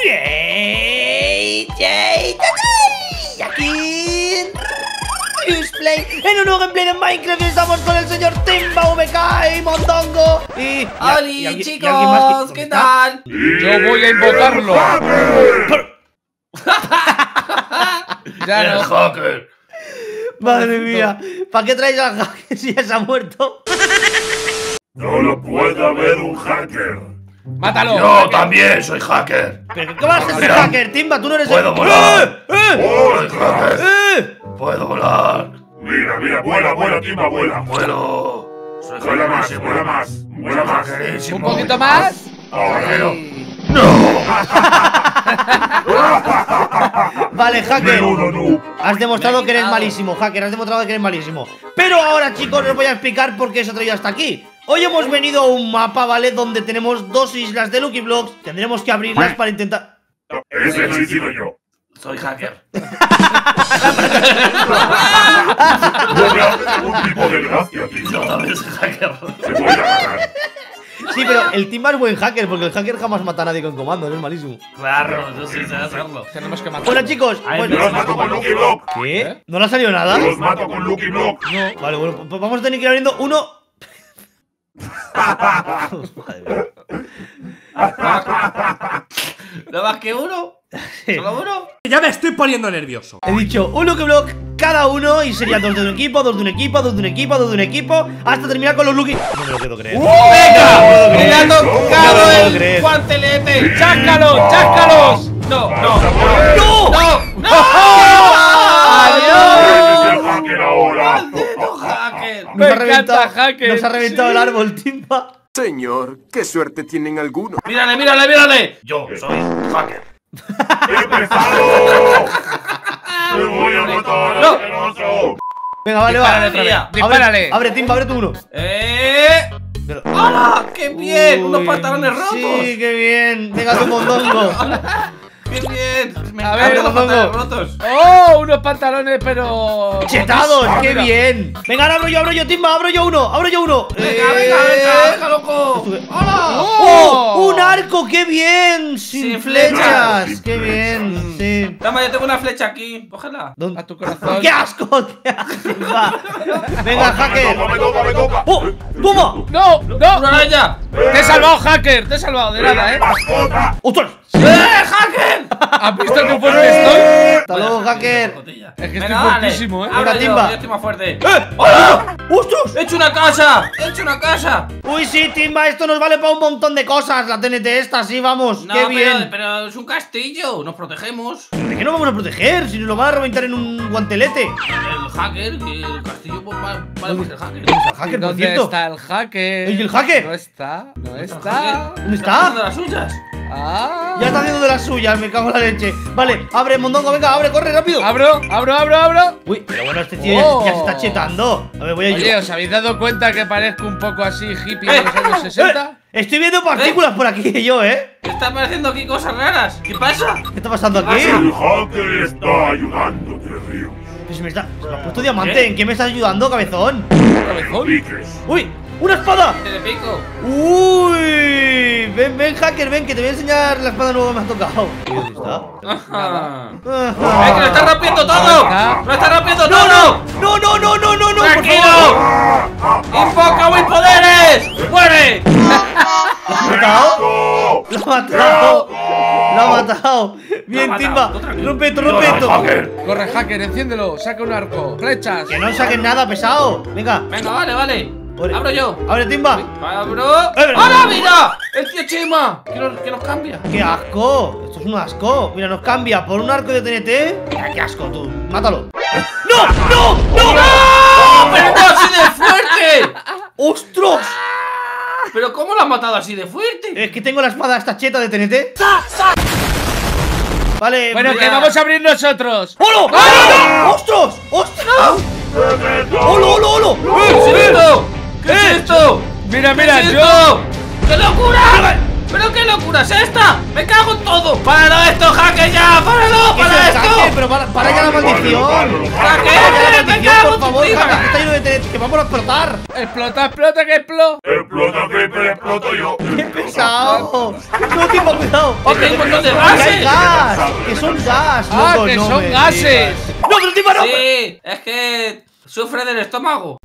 Y aquí en Play, en un nuevo gameplay de Minecraft, estamos con el señor Timba, VK y Mondongo. Y ¡Holi, chicos! ¿Qué tal? Yo voy a invocarlo. Ya no. El hacker. Madre mía, ¿para qué traes al hacker si ya se ha muerto? No lo puede haber un hacker. ¡Mátalo! Yo también soy hacker. ¿Pero qué vas a ser hacker, Timba? Tú no eres Puedo el... volar. ¡Oh! Soy hacker. Puedo volar. Mira, vuela, Timba, vuela. Vuelo. Soy Vuela más, hackerísimo. vuela más, vuela más. Hackerísimo. ¿Un poquito más? Ahora. Vale, hacker, Menudo noob. has demostrado que eres malísimo, hacker, has demostrado que eres malísimo. Pero ahora, chicos, os voy a explicar por qué se ha traído hasta aquí. Hoy hemos venido a un mapa, ¿vale? Donde tenemos dos islas de Lucky Blocks. Tendremos que abrirlas para intentar... Ese no he sido yo. Soy hacker. No me haces ningún tipo de gracia, Yo tío. también soy hacker. Te voy a matar. Sí, pero el Timba es buen hacker, porque el hacker jamás mata a nadie con comandos, es malísimo. Claro, yo sí sé hacerlo. Tenemos que matar. Bueno, chicos, pues... Yo los mato con Lucky Block. ¿Qué? ¿No le ha salido nada? Yo los mato con Lucky Block. No. Vale, bueno, pues vamos a tener que ir abriendo uno... Madre mía. ¿No más que uno? ¿Solo uno? Ya me estoy poniendo nervioso. He dicho un Lucky Block cada uno y serían dos de un equipo, dos de un equipo, dos de un equipo, dos de un equipo, hasta terminar con los Lucky. No me lo puedo creer. ¡Venga! creer. ¡Le ha No tocado puedo el creer. guantelete! ¡Chácalos! ¡Chácalos! No. ¡No! ¡No! Eres el hacker ahora. ¡Maldito hacker! Me encanta, hacker. Nos ha reventado el árbol, Timba. Señor, qué suerte tienen algunos. ¡Mírale! Yo soy hacker. ¡Qué pesado! ¡Me voy a matar, No. asqueroso! Venga, vale, Dispárale va. otra vez. Abre, Dispárale. abre, Timba, abre tú uno. Pero- ¡Hala! ¡Qué bien! Uy, ¡Unos pantalones rotos! Sí, qué bien. Venga, tu Mondongo. ¡Qué bien! Me A encantan ver, los Mondongo. pantalones rotos. ¡Oh! Unos pantalones, pero... Chetados, Ah, qué mira. bien. Venga, ahora abro yo, Timba, abro yo uno. Venga, loco! ¡Hala! ¡Oh! ¡Un arco! ¡Qué bien! Sin Sin flechas. flechas. ¡Qué bien! Sí. Toma, yo tengo una flecha aquí. Cógela. ¿Dónde? A tu corazón. ¡Qué asco! ¡Qué asco! Va. Venga, hacker. Me toca. ¡Oh! ¡Toma! ¡No! ¡Una ¡No! araña! ¡Te he salvado, hacker! ¡Te he salvado! De nada, ¿eh? ¡Mascota! ¡Ostras! ¡Hacker! ¿Has visto qué fuerte estoy? ¡Hasta luego, hacker! Es que Venga, estoy dale. fuertísimo, ¿eh? Abro Venga, yo, Timba. yo estoy más fuerte. ¡Hola! ¡Ostras! ¡He hecho una casa! ¡He hecho una casa! Uy, sí, Timba, esto nos vale para un montón de cosas. La TNT esta, sí, vamos. No, ¡Qué bien! pero es un castillo. Nos protegemos. ¿De qué nos vamos a proteger? Si nos lo van a reventar en un guantelete. El hacker, que el castillo pues, vale más que el hacker. ¿Dónde está el hacker, por ¿Dónde cierto? está el hacker? ¿Y el hacker? No está, no El está. hacker ¿Dónde está está? haciendo las suyas. Ah. Ya está haciendo de las suyas, me cago en la leche. Vale, abre, Mondongo, venga, abre, corre, rápido. Abro. Uy, pero bueno, este tío Oh. ya se está chetando. A ver, voy a ir. Oye, ¿os habéis dado cuenta que parezco un poco así hippie de los años 60? Estoy viendo partículas por aquí yo, ¿eh? Está apareciendo aquí cosas raras. ¿Qué pasa? ¿Qué está pasando aquí? El hacker está ayudándote, Ríos. Pues me ha puesto diamante. ¿En qué me estás ayudando, cabezón? ¿Cabezón? Piques. ¡Uy! ¡Una espada! Te pico. ¡Uy! Ven, hacker, ven, que te voy a enseñar la espada nueva que me ha tocado. ¿Dónde está? Ajá. Ajá. ¡Que lo está rompiendo todo! Acá. ¡Lo está rompiendo ¡No, todo! no! ¡No, no, no, no, no, no! ¡Por ¡Tranquilo! favor! ¡Invoca mis poderes! ¡Muere! ¿Lo ha matado? ¡Lo ha matado! ¡Lo ha matado! Bien, Lo ha Timba. matado, tranquilo. Rompe esto, rompe esto. Hacker. Corre, hacker, enciéndelo. Saca un arco. Flechas. Que no saquen nada, pesado. Venga, Venga, vale. Abro yo. abre, Timba. Abro. Abre. ¡Ahora, mira! ¡El tío Chema! Que nos cambia. ¡Qué asco! Esto es un asco. Mira, nos cambia por un arco de TNT. Mira, qué asco, tú. Mátalo. ¡No! ¡No! ¡No! ¡No! ¡Pero no así de fuerte! ¡Ostras! ¿Pero cómo lo has matado así de fuerte? Es que tengo la espada esta cheta de TNT. Vale, Bueno, mira. que vamos a abrir nosotros. ¡Holo! ¡Ah! ¡Ostras! ¡Ostras! ¡Holo, holo, holo! ¿Qué es esto? ¿Qué es esto? Mira, ¿Qué mira, es yo. esto? ¡Qué locura! ¿Pero qué locura es esta? ¡Me cago en todo! ¡Páralo esto, hacker ya! ¡Páralo! ¿Qué es ¡Para el esto! hacker? Pero para ya la maldición. ¡Hacker! ¡Me cago Por en tu favor, prima! hacker, que está lleno de TNT, que vamos a explotar. Explota, explota, que explota. Explota, Creeper, exploto yo. ¡Qué pesado! No, Timba, cuidado. ¡Oh, que hay un montón de ¡Que hay gases! gas! ¡Que son gas! Ah, loco, que no son me gases. digas. ¡No, pero Timba, no! Sí, es que sufre del estómago.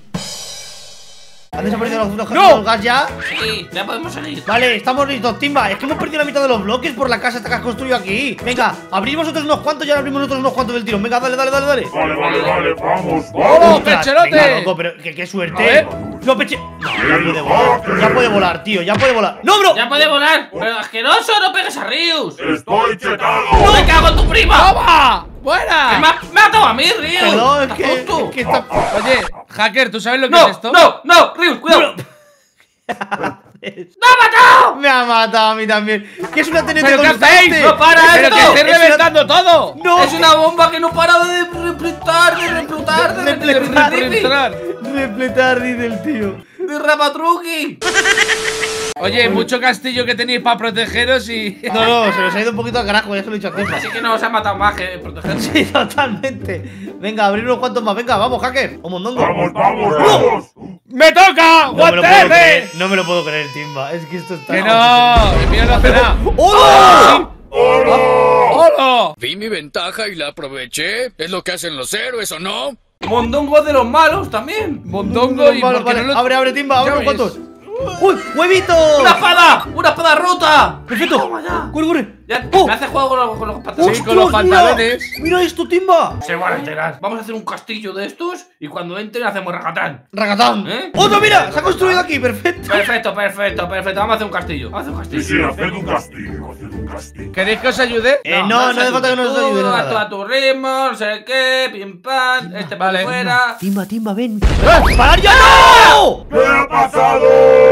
¿Han desaparecido los ¡No! gas ya? Sí, ya podemos seguir. Vale, estamos listos, Timba. Es que hemos perdido la mitad de los bloques por la casa esta que has construido aquí. Venga, abrimos otros unos cuantos y ahora abrimos otros unos cuantos del tirón. Venga, dale, dale, dale, dale. Vale, vamos, ¡Oh, vamos. Ostras, pecherote! venga, loco, pero qué A suerte. ver. No, peche. No, ya puede volar. Ya puede volar, tío, ya puede volar. ¡No, bro! ¡Ya puede volar! ¡Pero asqueroso! ¡No pegues a Rius! Estoy chetado. ¡No me cago en tu prima! ¡Toma! ¡Que ¡Buena! me ha matado a mí, Rius! Perdón, ¿Estás es tonto? que está. Oye, hacker, ¿tú sabes lo que ¡No! es esto? ¡No! ¡No! ¡Rius, cuidado! ¡Me ha matado! Me ha matado a mí también. ¿Qué es una TNT ¿Pero qué constante? hacéis? ¡No para ¡Pero esto! que esté Es una- reventando todo! ¡No! Es una bomba que no para de repletar, de replutar, de Repletar, dice el tío. de rapatruqui. Oye, mucho castillo que tenéis para protegeros y... No, se nos ha ido un poquito al carajo, ya se lo he dicho a Timba. Así que no os ha matado más que proteger. Sí, totalmente. Venga, abrir unos cuantos más. Venga, vamos, hacker. O mondongo. Vamos, vamos, vamos. ¡Me toca! No me lo puedo ¡Guantete! creer, no me lo puedo creer, Timba. Es que esto está. ¡Que no! ¡El mío no hace nada! ¡Hola! ¡Hola! Vi mi ventaja y la aproveché. Es lo que hacen los héroes, ¿o no? Mondongo de los malos también. Mondongo y... Vale, ¿por qué vale. no lo- Abre, Timba, abre Ya unos ves. cuantos. ¡Uy! ¡Huevito! ¡Una espada! ¡Una espada rota! ¡Perfecto! Toma ya. ¡Corre! Ya, ¡Oh! me hace juego con los pantalones. Sí, con los ¡Ostras, pantalones. Mira esto, Timba. Se van a enterar. Vamos a hacer un castillo de estos y cuando entren hacemos racatán. Ragatán. ¿Eh? ¡Otro, mira! Se ha construido aquí, perfecto. Perfecto. Vamos a hacer un castillo. Vamos a hacer un Sí, castillo. sí, haced un castigo, haced un castigo. ¿Queréis que os ayude? No hace falta que nos ayude Tú, nada. a tu ritmo, no sé qué, pim pam, este para Vale. afuera. Timba, ven. ¡Parar ya! ¡No! ¿Qué ha pasado?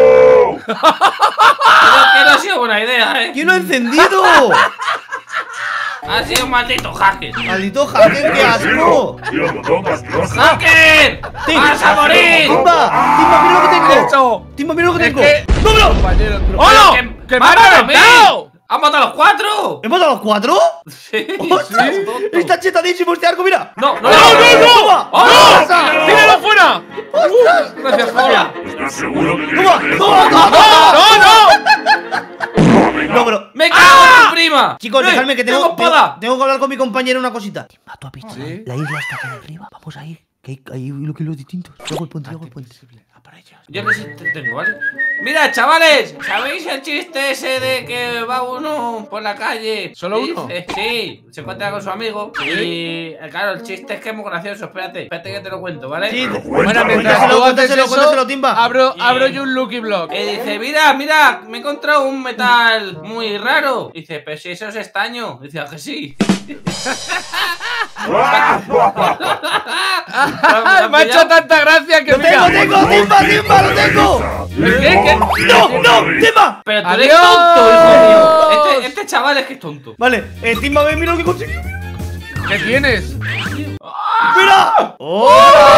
Creo que no ha sido buena idea, ¿Quién lo ha encendido? Ha sido un maldito hacker. Maldito hacker, qué asco. Tío, botón asqueroso. ¡Hacker! ¡Vas a morir! Timba, mira lo que tengo. ¡Eso! Timba, mira lo que Es tengo. que- ¡No, bro! Compañero, Pero ¡hola! que ¡Que me ¡me ha ha matado a mí! reventado! ¡Han matado a los cuatro! ¿Hemos dado los 4? Sí, ¡Ostras! sí, tonto. Está chetadísimo este arco, mira. No, no, ¡No, no! ¡Toma! ¡Oh! ¡Toma! ¡Tíralo fuera! Gracias, Julia. ¿Estás seguro que ¡Toma! quieres ¡Toma! esto? ¡No, no! No, bro. ¡Me cago en tu prima! Chicos, dejadme que tengo espada! que hablar con mi compañero una cosita. Timba, tú has visto ¿Sí? la isla está aquí arriba. Vamos a ir. Que hay lo que los distintos. Luego el puente, luego el puente. Yo que sí tengo, ¿vale? Mira, chavales, ¿sabéis el chiste ese de que va uno por la calle? ¿Solo y uno? dice- sí, se encuentra con su amigo y claro, el chiste es que es muy gracioso. Espérate que te lo cuento, ¿vale? Sí, Bueno, mientras Cuéntaselo, tú haces cuéntaselo, eso, Timba. abro yo un Lucky Block. Y dice, mira, me he encontrado un metal muy raro. Dice, pero si eso es estaño. Dice, ¿a que sí? Me ha hecho tanta gracia que ¡Lo mira. tengo, Timba, lo tengo! ¿Qué? ¡No, Timba! Pero tú eres ¡Adiós! tonto, hijo mío. Este chaval es que es tonto. Vale, Timba, ven, mira lo que conseguí. ¿Qué tienes? ¡Mira! ¡Oh!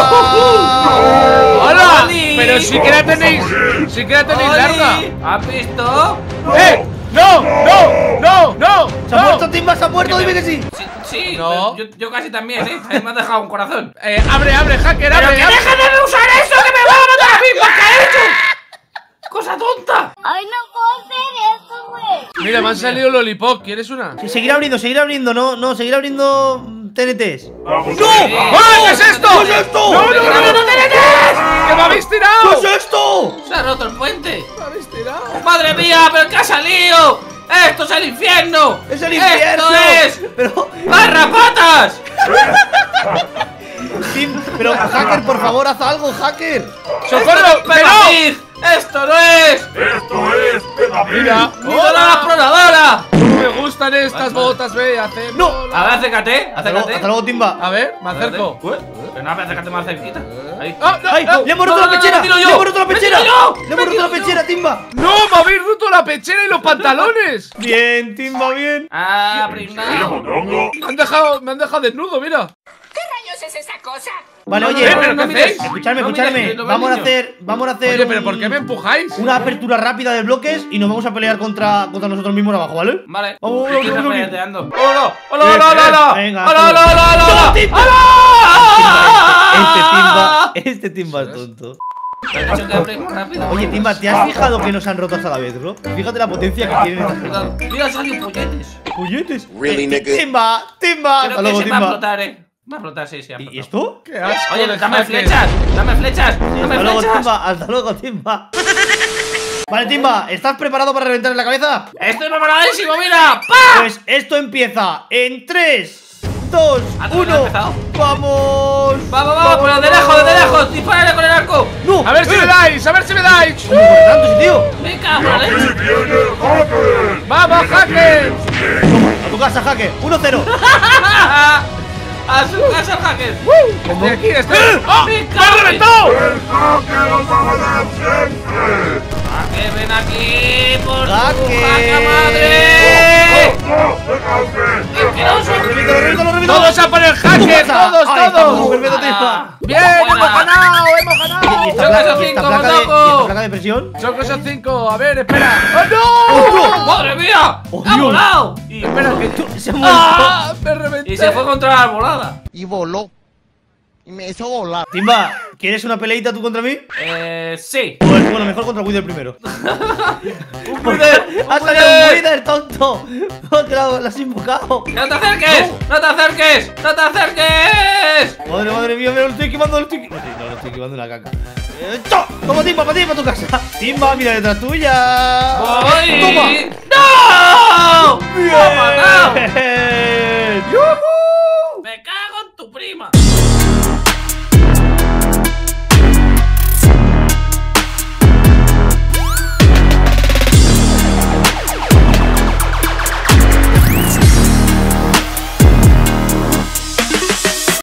¡Hola! Oli. Pero sí que la tenéis. Sí que la tenéis Oli, larga. ¿has visto? ¡Eh! ¡No! ¡No! ¡No! ¡No! ¡Se ha muerto, Timba, se ha muerto! Dime que sí. Sí, No. yo casi también, ¿eh? Me has dejado un corazón. Abre, hacker, ¡Pero abre. que abre. dejen de usar eso! ¡Que me va a matar a mí! ¿Qué ha hecho? ¡Cosa tonta! Ay, no puedo hacer eso, güey. Mira, me han salido lollipop. ¿Quieres una? Sí, seguir abriendo, no, seguir abriendo TNTs. Vamos ¡No! a ver. ¡Ah! ¿Qué es esto? ¿Qué es esto? ¡No, no, no, no, no! ¡Que me habéis tirado! ¿Qué es esto? ¡Se ha roto el puente! ¡Me habéis tirado! ¡Madre mía! ¿Pero qué ha salido? ¡Esto es el infierno! ¡Es el infierno! ¡Esto es! Pero, ¡Garrapatas! pero, hacker, por favor, haz algo, hacker. ¡Socorro! ¡Pero ¡Que no! Pig! ¡Esto no es! Esto es Peppa Pig. Mira. ¡Mira la exploradora! No me gustan estas botas, ve, hacemos. No. A ver, acércate, acércate. Hasta luego, Timba. A ver, me acerco. Pero no, acércate más cerquita. Ahí. ¡Ah, no, ¡Ay! no! ¡Le hemos roto no, la no, pechera! me tiro yo. ¡Le hemos roto la Me pechera! tiro yo. ¡Le hemos roto la pechera, Timba! ¡No! ¡Me habéis roto la pechera y los pantalones! Bien, Timba, bien. Ah, Mira, pringao. mondongo. Me han dejado desnudo, mira. ¿Qué rayos es esa Vale, oye, ¿pero qué hacéis? escuchadme, No escuchadme. mires, Vamos a hacer Oye, pero ¿por qué me empujáis? una apertura rápida de bloques y nos vamos a pelear contra nosotros mismos abajo, ¿vale? Vale. Vamos, ¿Qué vamos, estás vamos, peleando? ¡Hola! ¡Hola, hola, hola, hola! Venga, ¡Hola, hola, hola, hola! ¡No, Timba! ¡Ah! Este Timba es tonto. Me han dicho que abre más rápido. Oye, Timba, ¿te has fijado que nos han roto hasta la vez, bro? Fíjate la potencia que tienen estas cosas. Cuidado. Mira, salen polletes. ¡Polletes! Really, nigga? Timba! ¡Timba! Creo Hasta que luego, se va a Timba. explotar, Va a explotar, sí, sí. ha ¿Y explotado. esto? ¡Qué asco! Oye, de dame hacker. flechas. Dame flechas. Dame Hasta luego, flechas. Timba. Hasta luego, Timba. Vale, Timba, ¿estás preparado para reventar en la cabeza? Estoy preparadísimo, mira. ¡Pa! Pues esto empieza en 3, 2, ¿Ah, todavía no ha 1. empezado? ¡Vamos! Vamos, vamos, pero de lejos, dispárale con el arco. ¡No! A ver si me dais, a ver si me dais. ¿Cómo corre tanto ese tío? Venga, ¡Y por la aquí leche. viene el hacker! ¡Vamos, hacker! A tu casa, jaque. 1-0. A su casa, el hacker. Estoy aquí, estoy. ¡Oh! ¡Me ha reventado! ¡El hacker os va a ganar siempre! Hacker, ven aquí por tu Hacker. jaca madre. ¡No! ¡Déjame! ¡Asqueroso! Lo reviento. ¡Todos a por el hacker! casa. ¡Todos, Ahí estamos, todos! perfecto, Timba. ¡Bien! Buena. ¡Hemos ganado! ¡Hemos ¿Y ganado! esta Choco placa, esos y esta cinco, placa de, Motoco. y esta placa de presión? Choco esos 5. A ver, espera. ¡Oh, no! ¡Madre mía! ¡Oh, ¡Ha Dios! volado! Y, Espera, que Se ha muerto. ¡Ah! Me reventé. y se fue contra la arbolada. Y voló. Y me hizo volar. Timba, ¿quieres una peleita tú contra mí? Sí. Pues bueno, mejor contra Wither primero. Wither, ¡Ha salido un Wither, tonto! ¡Lo has invocado! ¡No te acerques! ¡No te acerques! ¡No te acerques! Madre mía, me lo estoy quemando, lo estoy quemando. No, lo estoy quemando en la caca. ¡Cho! ¡Toma, Timba, para ti, para tu casa! ¡Timba, mira detrás tuya! ¡Voy! ¡Toma! ¡No! ¡Me ha matado! ¡Bien!